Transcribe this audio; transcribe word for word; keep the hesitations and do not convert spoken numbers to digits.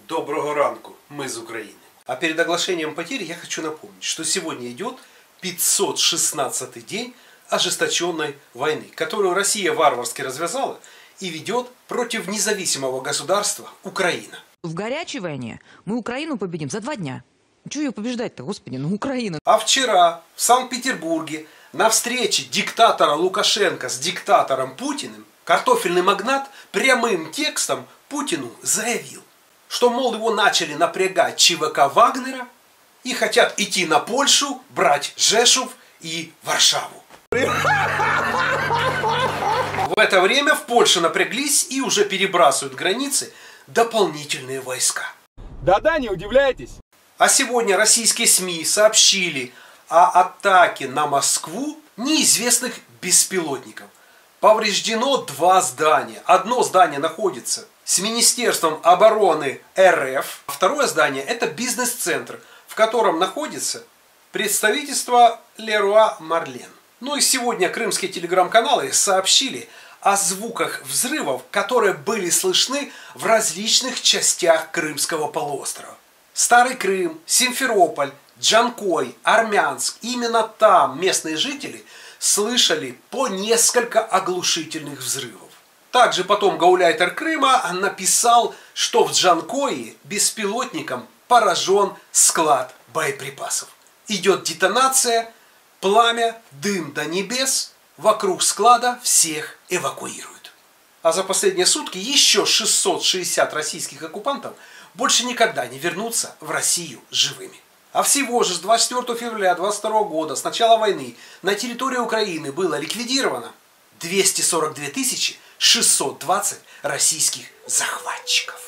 Доброго ранку, мы из Украины. А перед оглашением потерь я хочу напомнить, что сегодня идет пятьсот шестнадцатый день ожесточенной войны, которую Россия варварски развязала и ведет против независимого государства Украина. В горячей войне мы Украину победим за два дня. Чего ее побеждать-то, господи, ну Украина. А вчера в Санкт-Петербурге на встрече диктатора Лукашенко с диктатором Путиным картофельный магнат прямым текстом Путину заявил, что, мол, его начали напрягать ЧВК Вагнера и хотят идти на Польшу, брать Жешув и Варшаву. В это время в Польше напряглись и уже перебрасывают границы дополнительные войска. Да-да, не удивляйтесь. А сегодня российские СМИ сообщили о атаке на Москву неизвестных беспилотников. Повреждено два здания. Одно здание находится с Министерством обороны РФ. Второе здание – это бизнес-центр, в котором находится представительство Леруа Мерлен. Ну и сегодня крымские телеграм-каналы сообщили о звуках взрывов, которые были слышны в различных частях Крымского полуострова. Старый Крым, Симферополь, Джанкой, Армянск. Именно там местные жители слышали по несколько оглушительных взрывов. Также потом гауляйтер Крыма написал, что в Джанкое беспилотником поражен склад боеприпасов. Идет детонация, пламя, дым до небес, вокруг склада всех эвакуируют. А за последние сутки еще шестьсот шестьдесят российских оккупантов больше никогда не вернутся в Россию живыми. А всего же с двадцать четвёртого февраля две тысячи двадцатого года, с начала войны, на территории Украины было ликвидировано двести сорок две тысячи шестьсот двадцать российских захватчиков.